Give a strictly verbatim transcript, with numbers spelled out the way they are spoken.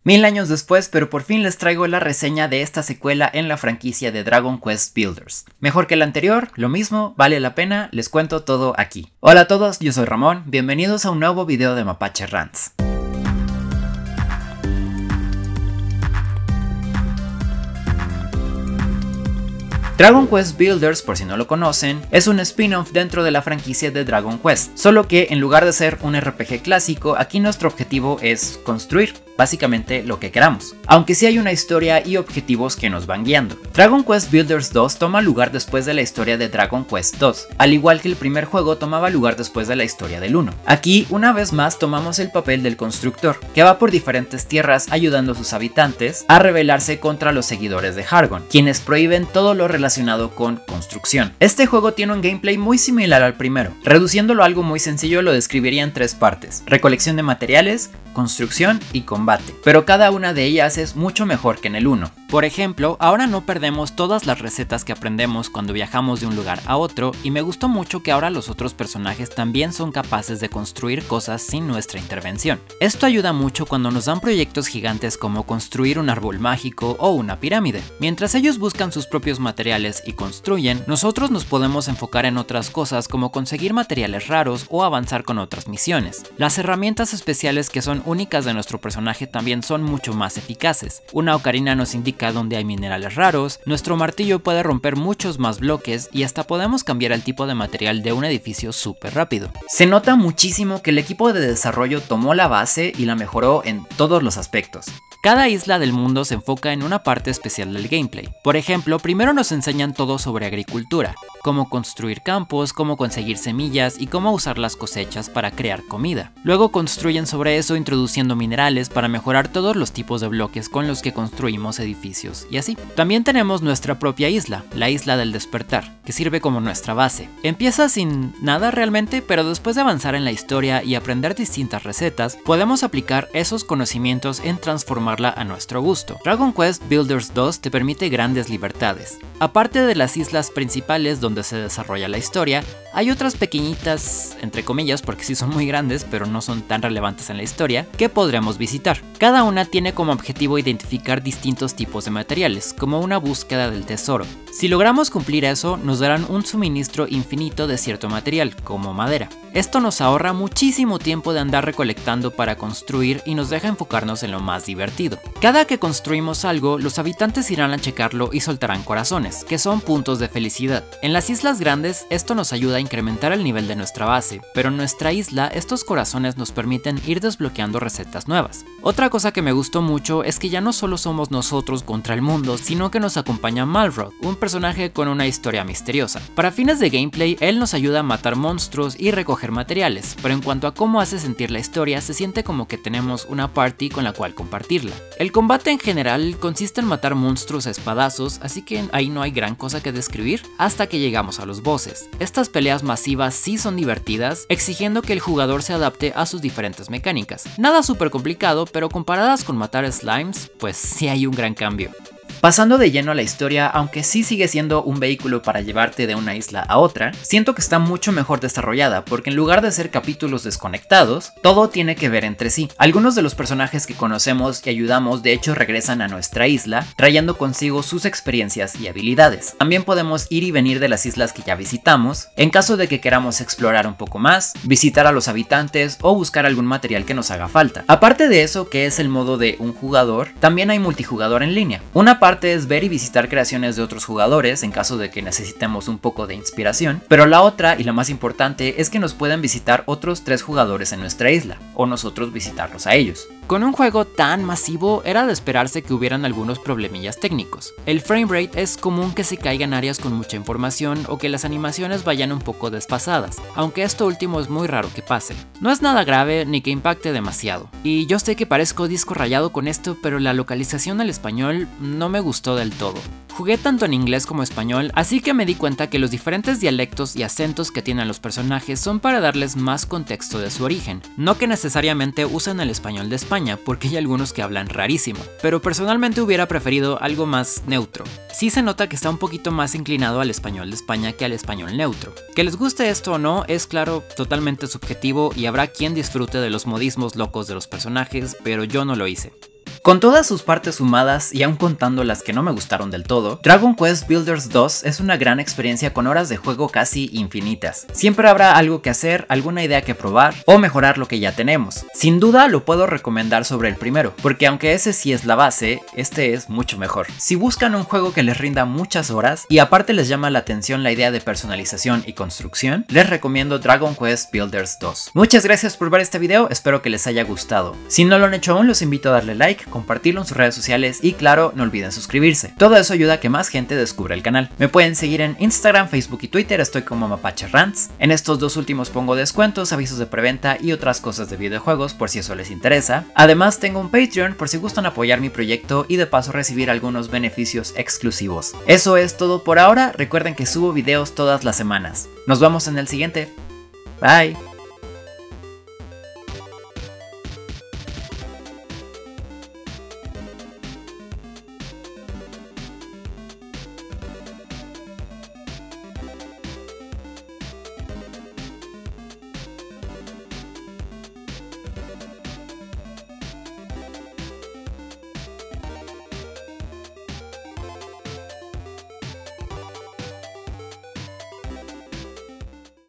Mil años después, pero por fin les traigo la reseña de esta secuela en la franquicia de Dragon Quest Builders. Mejor que la anterior, lo mismo, vale la pena, les cuento todo aquí. Hola a todos, yo soy Ramón, bienvenidos a un nuevo video de Mapache Rants. Dragon Quest Builders, por si no lo conocen, es un spin-off dentro de la franquicia de Dragon Quest, solo que en lugar de ser un R P G clásico, aquí nuestro objetivo es construir, básicamente lo que queramos, aunque sí hay una historia y objetivos que nos van guiando. Dragon Quest Builders dos toma lugar después de la historia de Dragon Quest dos, al igual que el primer juego tomaba lugar después de la historia del uno. Aquí, una vez más, tomamos el papel del constructor, que va por diferentes tierras ayudando a sus habitantes a rebelarse contra los seguidores de Hargon, quienes prohíben todo lo relacionado con construcción. Este juego tiene un gameplay muy similar al primero. Reduciéndolo a algo muy sencillo, lo describiría en tres partes: recolección de materiales, construcción y combate, pero cada una de ellas es mucho mejor que en el uno. Por ejemplo, ahora no perdemos todas las recetas que aprendemos cuando viajamos de un lugar a otro, y me gustó mucho que ahora los otros personajes también son capaces de construir cosas sin nuestra intervención. Esto ayuda mucho cuando nos dan proyectos gigantes como construir un árbol mágico o una pirámide. Mientras ellos buscan sus propios materiales y construyen, nosotros nos podemos enfocar en otras cosas como conseguir materiales raros o avanzar con otras misiones. Las herramientas especiales que son únicas de nuestro personaje también son mucho más eficaces. Una ocarina nos indica dónde hay minerales raros, nuestro martillo puede romper muchos más bloques y hasta podemos cambiar el tipo de material de un edificio súper rápido. Se nota muchísimo que el equipo de desarrollo tomó la base y la mejoró en todos los aspectos. Cada isla del mundo se enfoca en una parte especial del gameplay. Por ejemplo, primero nos enseñan todo sobre agricultura, cómo construir campos, cómo conseguir semillas y cómo usar las cosechas para crear comida. Luego construyen sobre eso introduciendo minerales para mejorar todos los tipos de bloques con los que construimos edificios y así. También tenemos nuestra propia isla, la Isla del Despertar, que sirve como nuestra base. Empieza sin nada realmente, pero después de avanzar en la historia y aprender distintas recetas, podemos aplicar esos conocimientos en transformar a nuestro gusto. Dragon Quest Builders dos te permite grandes libertades. Aparte de las islas principales donde se desarrolla la historia, hay otras pequeñitas, entre comillas, porque sí son muy grandes, pero no son tan relevantes en la historia, que podremos visitar. Cada una tiene como objetivo identificar distintos tipos de materiales, como una búsqueda del tesoro. Si logramos cumplir eso, nos darán un suministro infinito de cierto material, como madera. Esto nos ahorra muchísimo tiempo de andar recolectando para construir y nos deja enfocarnos en lo más divertido. Cada que construimos algo, los habitantes irán a checarlo y soltarán corazones, que son puntos de felicidad. En las islas grandes, esto nos ayuda a incrementar el nivel de nuestra base, pero en nuestra isla, estos corazones nos permiten ir desbloqueando recetas nuevas. Otra cosa que me gustó mucho es que ya no solo somos nosotros contra el mundo, sino que nos acompaña Malrod, un personaje con una historia misteriosa. Para fines de gameplay, él nos ayuda a matar monstruos y recoger materiales, pero en cuanto a cómo hace sentir la historia, se siente como que tenemos una party con la cual compartirla. El combate en general consiste en matar monstruos a espadazos, así que ahí no hay gran cosa que describir hasta que llegamos a los bosses. Estas peleas masivas sí son divertidas, exigiendo que el jugador se adapte a sus diferentes mecánicas. Nada súper complicado, pero comparadas con matar slimes, pues sí hay un gran cambio. Pasando de lleno a la historia, aunque sí sigue siendo un vehículo para llevarte de una isla a otra, siento que está mucho mejor desarrollada porque en lugar de ser capítulos desconectados, todo tiene que ver entre sí. Algunos de los personajes que conocemos y ayudamos de hecho regresan a nuestra isla, trayendo consigo sus experiencias y habilidades. También podemos ir y venir de las islas que ya visitamos, en caso de que queramos explorar un poco más, visitar a los habitantes o buscar algún material que nos haga falta. Aparte de eso, que es el modo de un jugador, también hay multijugador en línea. Una parte es ver y visitar creaciones de otros jugadores en caso de que necesitemos un poco de inspiración, pero la otra y la más importante es que nos pueden visitar otros tres jugadores en nuestra isla, o nosotros visitarlos a ellos. Con un juego tan masivo era de esperarse que hubieran algunos problemillas técnicos. El framerate es común que se caiga en áreas con mucha información o que las animaciones vayan un poco desfasadas, aunque esto último es muy raro que pase. No es nada grave ni que impacte demasiado. Y yo sé que parezco disco rayado con esto, pero la localización al español no me gustó del todo. Jugué tanto en inglés como español, así que me di cuenta que los diferentes dialectos y acentos que tienen los personajes son para darles más contexto de su origen, no que necesariamente usen el español de España, porque hay algunos que hablan rarísimo, pero personalmente hubiera preferido algo más neutro. Sí se nota que está un poquito más inclinado al español de España que al español neutro. Que les guste esto o no es claro totalmente subjetivo y habrá quien disfrute de los modismos locos de los personajes, pero yo no lo hice. Con todas sus partes sumadas y aun contando las que no me gustaron del todo, Dragon Quest Builders dos es una gran experiencia con horas de juego casi infinitas. Siempre habrá algo que hacer, alguna idea que probar o mejorar lo que ya tenemos. Sin duda lo puedo recomendar sobre el primero, porque aunque ese sí es la base, este es mucho mejor. Si buscan un juego que les rinda muchas horas y aparte les llama la atención la idea de personalización y construcción, les recomiendo Dragon Quest Builders dos. Muchas gracias por ver este video, espero que les haya gustado. Si no lo han hecho aún, los invito a darle like, compartirlo en sus redes sociales y claro, no olviden suscribirse. Todo eso ayuda a que más gente descubra el canal. Me pueden seguir en Instagram, Facebook y Twitter, estoy como Mapache Rants. En estos dos últimos pongo descuentos, avisos de preventa y otras cosas de videojuegos por si eso les interesa. Además tengo un Patreon por si gustan apoyar mi proyecto y de paso recibir algunos beneficios exclusivos. Eso es todo por ahora, recuerden que subo videos todas las semanas. Nos vemos en el siguiente. Bye.